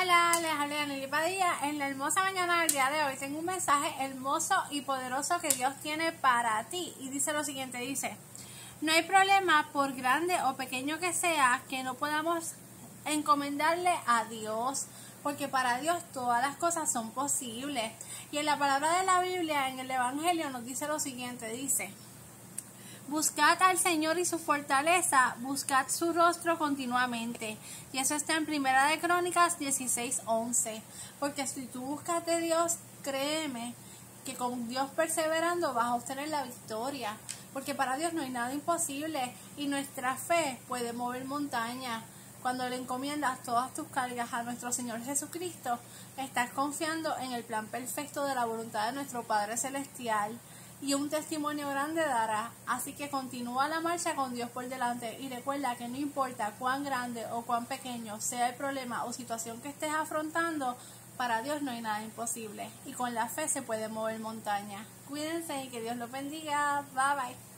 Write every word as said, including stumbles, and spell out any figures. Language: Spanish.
Hola, les habla Nelly Padilla. En la hermosa mañana del día de hoy tengo un mensaje hermoso y poderoso que Dios tiene para ti. Y dice lo siguiente, dice: no hay problema, por grande o pequeño que sea, que no podamos encomendarle a Dios, porque para Dios todas las cosas son posibles. Y en la palabra de la Biblia, en el Evangelio, nos dice lo siguiente, dice: buscad al Señor y su fortaleza, buscad su rostro continuamente. Y eso está en Primera de Crónicas dieciséis once. Porque si tú buscas de Dios, créeme que con Dios perseverando vas a obtener la victoria. Porque para Dios no hay nada imposible y nuestra fe puede mover montañas. Cuando le encomiendas todas tus cargas a nuestro Señor Jesucristo, estás confiando en el plan perfecto de la voluntad de nuestro Padre Celestial. Y un testimonio grande dará. Así que continúa la marcha con Dios por delante y recuerda que no importa cuán grande o cuán pequeño sea el problema o situación que estés afrontando, para Dios no hay nada imposible y con la fe se puede mover montaña. Cuídense y que Dios los bendiga. Bye bye.